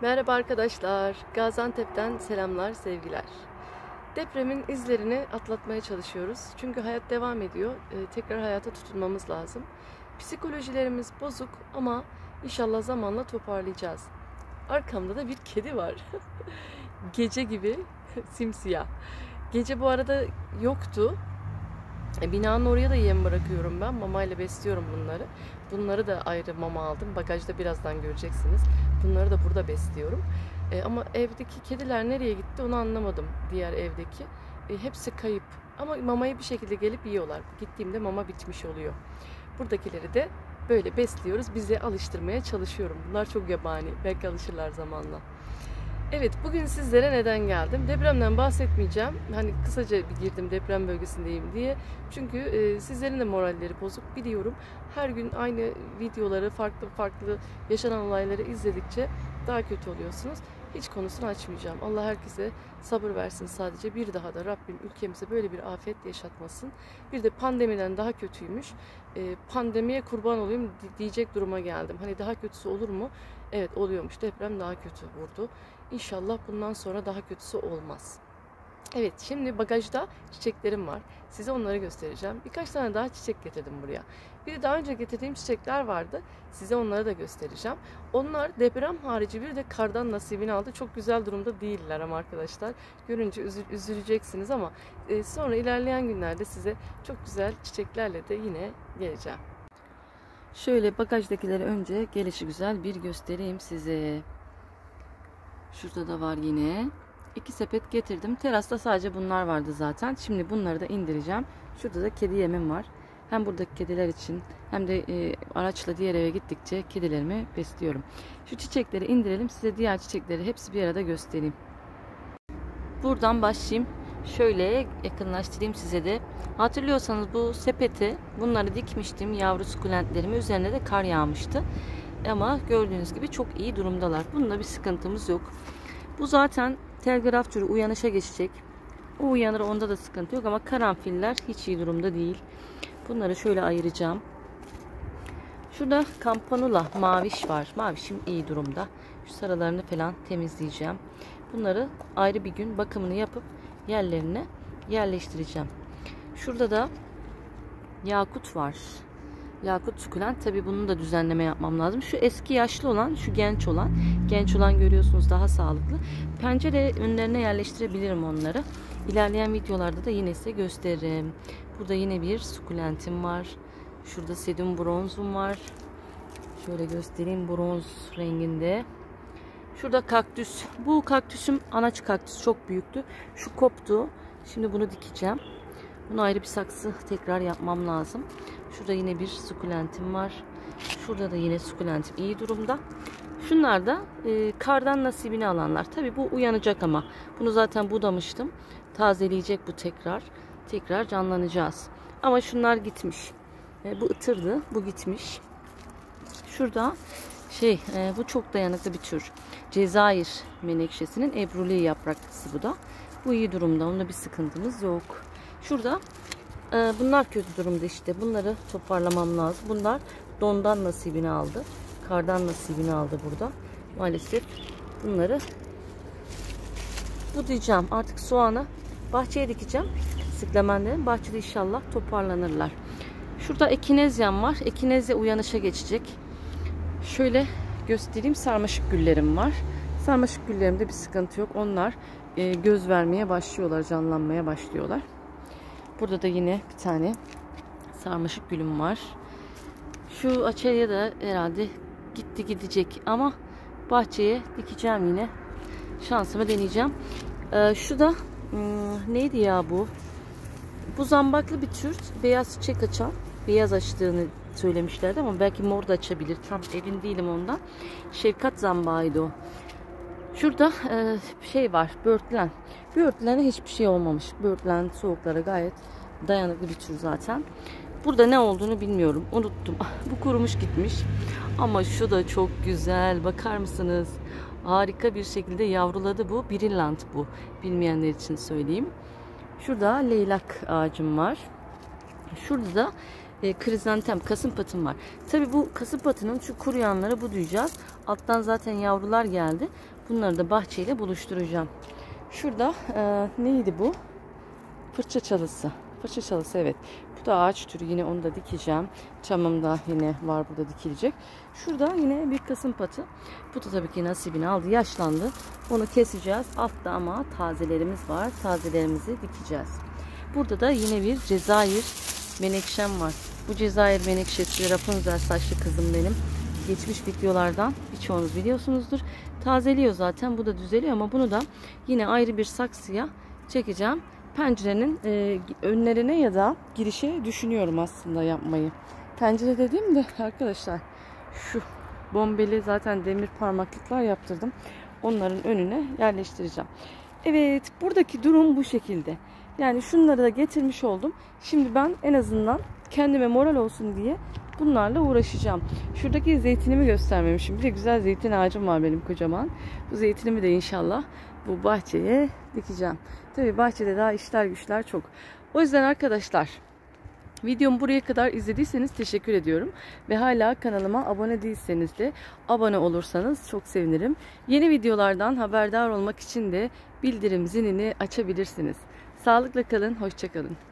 Merhaba arkadaşlar, Gaziantep'ten selamlar, sevgiler. Depremin izlerini atlatmaya çalışıyoruz. Çünkü hayat devam ediyor. Tekrar hayata tutunmamız lazım. Psikolojilerimiz bozuk ama inşallah zamanla toparlayacağız. Arkamda da bir kedi var. Gece gibi simsiyah. Gece bu arada yoktu. Binanın oraya da yem bırakıyorum ben. Mamayla besliyorum bunları. Bunları da ayrı mama aldım. Bagajda birazdan göreceksiniz. Bunları da burada besliyorum. Ama evdeki kediler nereye gitti onu anlamadım. Diğer evdeki. Hepsi kayıp. Ama mamayı bir şekilde gelip yiyorlar. Gittiğimde mama bitmiş oluyor. Buradakileri de böyle besliyoruz. Bize alıştırmaya çalışıyorum. Bunlar çok yabani. Belki alışırlar zamanla. Evet, bugün sizlere neden geldim? Depremden bahsetmeyeceğim. Hani kısaca bir girdim deprem bölgesindeyim diye. Çünkü sizlerin de moralleri bozuk biliyorum. Her gün aynı videoları, farklı yaşanan olayları izledikçe daha kötü oluyorsunuz. Hiç konusunu açmayacağım. Allah herkese sabır versin sadece. Bir daha da Rabbim ülkemize böyle bir afet yaşatmasın. Bir de pandemiden daha kötüymüş. Pandemiye kurban olayım diyecek duruma geldim. Hani daha kötüsü olur mu? Evet, oluyormuş. Deprem daha kötü vurdu. İnşallah bundan sonra daha kötüsü olmaz. Evet, şimdi bagajda çiçeklerim var. Size onları göstereceğim. Birkaç tane daha çiçek getirdim buraya. Bir de daha önce getirdiğim çiçekler vardı. Size onları da göstereceğim. Onlar deprem harici bir de kardan nasibini aldı. Çok güzel durumda değiller ama arkadaşlar. Görünce üzüleceksiniz ama sonra ilerleyen günlerde size çok güzel çiçeklerle de yine geleceğim. Şöyle bagajdakileri önce gelişi güzel bir göstereyim size. Şurada da var yine. 2 sepet getirdim. Terasta sadece bunlar vardı zaten. Şimdi bunları da indireceğim. Şurada da kedi yemim var. Hem buradaki kediler için hem de araçla diğer eve gittikçe kedilerimi besliyorum. Şu çiçekleri indirelim. Size diğer çiçekleri hepsi bir arada göstereyim. Buradan başlayayım. Şöyle yakınlaştırayım size de. Hatırlıyorsanız bu sepeti bunları dikmiştim. Yavru sukulentlerimi. Üzerine de kar yağmıştı. Ama gördüğünüz gibi çok iyi durumdalar. Bunda bir sıkıntımız yok. Bu zaten telgraf türü uyanışa geçecek. O uyanır, onda da sıkıntı yok ama karanfiller hiç iyi durumda değil. Bunları şöyle ayıracağım. Şurada kampanula maviş var. Mavişim iyi durumda. Şu sarılarını falan temizleyeceğim. Bunları ayrı bir gün bakımını yapıp yerlerine yerleştireceğim. Şurada da yakut var. Yakut sukulent. Tabi bunun da düzenleme yapmam lazım. Şu eski yaşlı olan, şu genç olan. Genç olan görüyorsunuz daha sağlıklı. Pencere önlerine yerleştirebilirim onları. İlerleyen videolarda da yine size gösteririm. Burada yine bir sukulentim var. Şurada sedum bronzum var. Şöyle göstereyim, bronz renginde. Şurada kaktüs. Bu kaktüsüm anaç kaktüs, çok büyüktü. Şu koptu. Şimdi bunu dikeceğim. Bunu ayrı bir saksı tekrar yapmam lazım. Şurada yine bir sukulentim var. Şurada da yine sukulentim iyi durumda. Şunlar da kardan nasibini alanlar. Tabi bu uyanacak ama. Bunu zaten budamıştım. Tazeleyecek bu tekrar. Tekrar canlanacağız. Ama şunlar gitmiş. Bu ıtırdı. Bu gitmiş. Şurada bu çok dayanıklı bir tür. Cezayir menekşesinin ebruli yapraklısı bu da. Bu iyi durumda. Onda bir sıkıntımız yok. Şurada bunlar kötü durumda işte. Bunları toparlamam lazım. Bunlar dondan nasibini aldı. Kardan nasibini aldı burada. Maalesef bunları budayacağım. Artık soğanı bahçeye dikeceğim. Sıklamenlerin bahçede inşallah toparlanırlar. Şurada ekinezyam var. Ekinezya uyanışa geçecek. Şöyle göstereyim, sarmaşık güllerim var. Sarmaşık güllerimde bir sıkıntı yok. Onlar göz vermeye başlıyorlar, canlanmaya başlıyorlar. Burada da yine bir tane sarmaşık gülüm var. Şu açelya da herhalde gidecek ama bahçeye dikeceğim yine. Şansımı deneyeceğim. Şu da neydi ya bu? Bu zambaklı bir tür. Beyaz çiçek açan. Beyaz açtığını söylemişlerdi ama belki mor da açabilir. Tam emin değilim ondan. Şefkat zambağıydı o. Şurada var. Böğürtlen. Böğürtlene hiçbir şey olmamış. Böğürtlen soğuklara gayet dayanıklı bir tür zaten. Burada ne olduğunu bilmiyorum. Unuttum. Bu kurumuş gitmiş. Ama şu da çok güzel. Bakar mısınız? Harika bir şekilde yavruladı bu. Brilliant bu. Bilmeyenler için söyleyeyim. Şurada leylak ağacım var. Şurada da krizantem, kasımpatım var. Tabi bu kasımpatının şu kuruyanları budayacağız. Alttan zaten yavrular geldi. Bunları da bahçeyle buluşturacağım. Şurada neydi bu? Fırça çalısı. Fırça çalısı, evet. Bu da ağaç türü, yine onu da dikeceğim. Çamım da yine var burada dikilecek. Şurada yine bir kasımpatı. Bu da tabii ki nasibini aldı, yaşlandı. Onu keseceğiz. Altta ama tazelerimiz var. Tazelerimizi dikeceğiz. Burada da yine bir Cezayir menekşem var. Bu Cezayir menekşesi Rapunzel saçlı kızım benim. Geçmiş videolardan birçoğunuz biliyorsunuzdur. Tazeliyor zaten. Bu da düzeliyor ama bunu da yine ayrı bir saksıya çekeceğim. Pencerenin önlerine ya da girişe düşünüyorum aslında yapmayı. Pencere dediğim de arkadaşlar şu bombeli zaten demir parmaklıklar yaptırdım. Onların önüne yerleştireceğim. Evet, buradaki durum bu şekilde. Yani şunları da getirmiş oldum. Şimdi ben en azından kendime moral olsun diye bunlarla uğraşacağım. Şuradaki zeytinimi göstermemişim. Bir de güzel zeytin ağacım var benim kocaman. Bu zeytinimi de inşallah bu bahçeye dikeceğim. Tabii bahçede daha işler güçler çok. O yüzden arkadaşlar, videomu buraya kadar izlediyseniz teşekkür ediyorum. Ve hala kanalıma abone değilseniz de abone olursanız çok sevinirim. Yeni videolardan haberdar olmak için de bildirim zilini açabilirsiniz. Sağlıkla kalın, hoşça kalın.